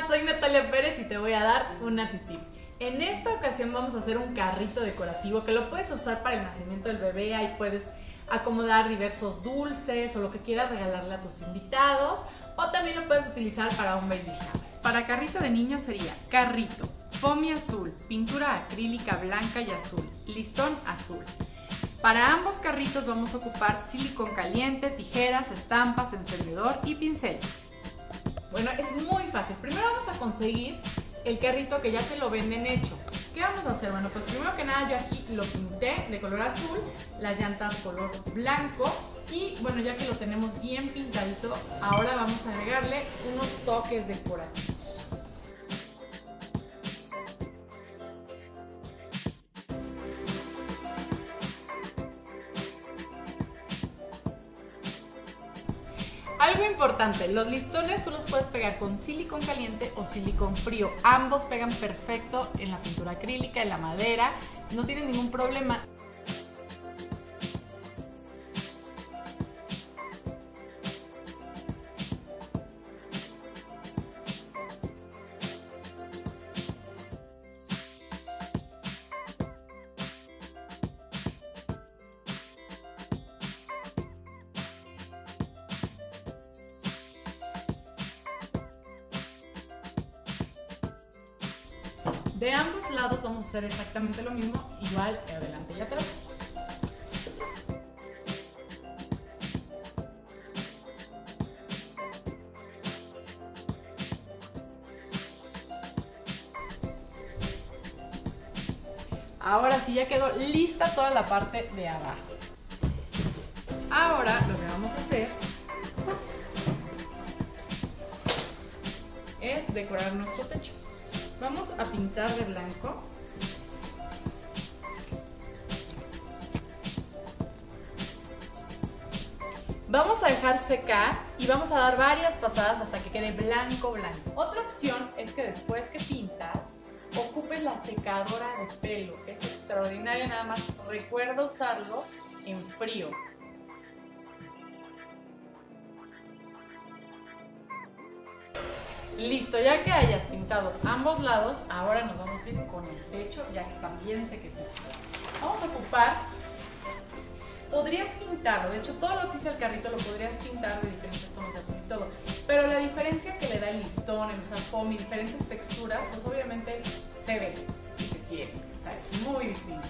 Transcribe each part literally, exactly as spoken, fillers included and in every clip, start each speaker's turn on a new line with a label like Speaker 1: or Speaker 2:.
Speaker 1: Hola, soy Natalia Pérez y te voy a dar una tip. En esta ocasión vamos a hacer un carrito decorativo que lo puedes usar para el nacimiento del bebé. Ahí puedes acomodar diversos dulces o lo que quieras regalarle a tus invitados, o también lo puedes utilizar para un baby shower. Para carrito de niños sería carrito, foamy azul, pintura acrílica blanca y azul, listón azul. Para ambos carritos vamos a ocupar silicón caliente, tijeras, estampas, encendedor y pinceles. Bueno, es muy fácil. Primero vamos a conseguir el carrito que ya te lo venden hecho. ¿Qué vamos a hacer? Bueno, pues primero que nada yo aquí lo pinté de color azul, las llantas color blanco y bueno, ya que lo tenemos bien pintadito, ahora vamos a agregarle unos toques decorativos. Algo importante, los listones tú los puedes pegar con silicón caliente o silicón frío. Ambos pegan perfecto en la pintura acrílica, en la madera, no tienen ningún problema. De ambos lados vamos a hacer exactamente lo mismo, igual adelante y atrás. Ahora sí ya quedó lista toda la parte de abajo. Ahora lo que vamos a hacer es decorar nuestro techo. Vamos a pintar de blanco. Vamos a dejar secar y vamos a dar varias pasadas hasta que quede blanco blanco. Otra opción es que después que pintas, ocupes la secadora de pelo. Es extraordinaria, nada más recuerda usarlo en frío. Listo, ya que hayas pintado ambos lados, ahora nos vamos a ir con el techo, ya que están bien sequecitos. Vamos a ocupar, podrías pintarlo, de hecho todo lo que hice el carrito lo podrías pintar de diferentes tonos de azul y todo, pero la diferencia que le da el listón, el usar foamy, diferentes texturas, pues obviamente se ve y se siente, o sea, es muy distinto.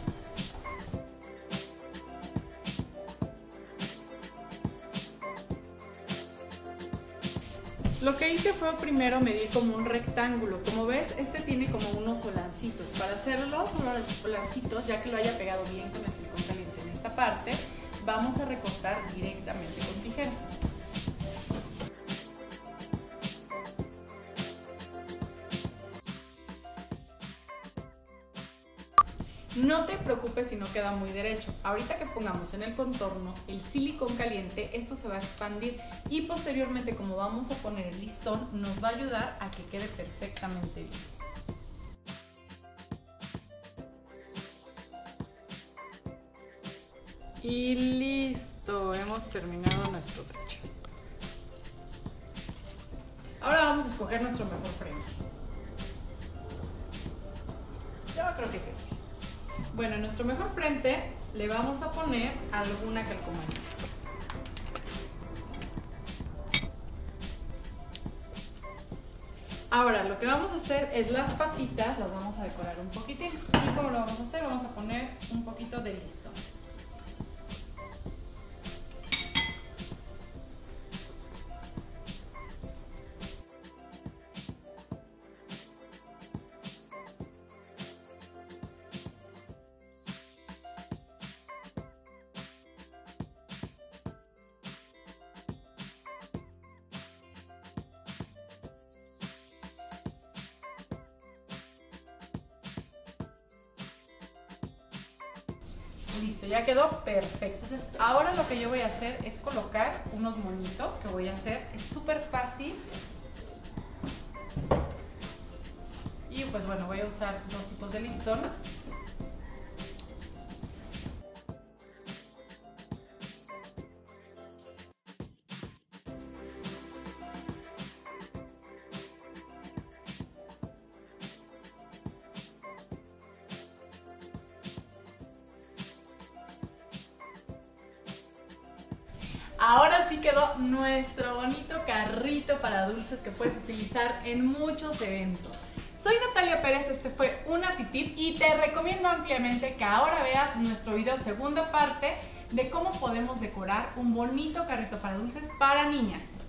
Speaker 1: Lo que hice fue primero medir como un rectángulo. Como ves, este tiene como unos solancitos. Para hacer los solancitos, ya que lo haya pegado bien con el silicón caliente en esta parte, vamos a recortar directamente con tijera. No te preocupes si no queda muy derecho. Ahorita que pongamos en el contorno el silicón caliente, esto se va a expandir y posteriormente, como vamos a poner el listón, nos va a ayudar a que quede perfectamente bien. Y listo, hemos terminado nuestro techo. Ahora vamos a escoger nuestro mejor frente. Yo creo que es este. Bueno, en nuestro mejor frente le vamos a poner alguna calcomanía. Ahora lo que vamos a hacer es las patitas, las vamos a decorar un poquitín. ¿Y cómo lo vamos a hacer? Vamos a poner un poquito de listón. Listo, ya quedó perfecto. Entonces, ahora lo que yo voy a hacer es colocar unos moñitos que voy a hacer. Es súper fácil. Y pues bueno, voy a usar dos tipos de listón. ahora sí quedó nuestro bonito carrito para dulces que puedes utilizar en muchos eventos. Soy Natalia Pérez, este fue un Natitip y te recomiendo ampliamente que ahora veas nuestro video segunda parte de cómo podemos decorar un bonito carrito para dulces para niña.